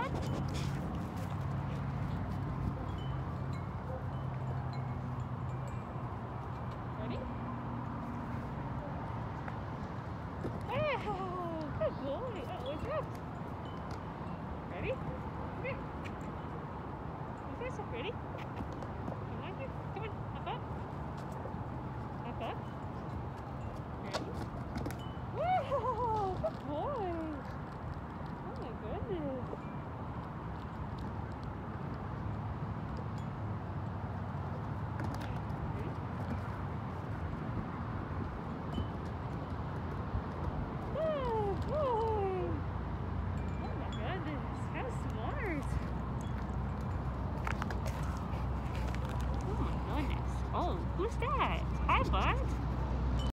Ready? Oh, good boy. Oh, what's up? Ready? Come here. Isn't that so pretty?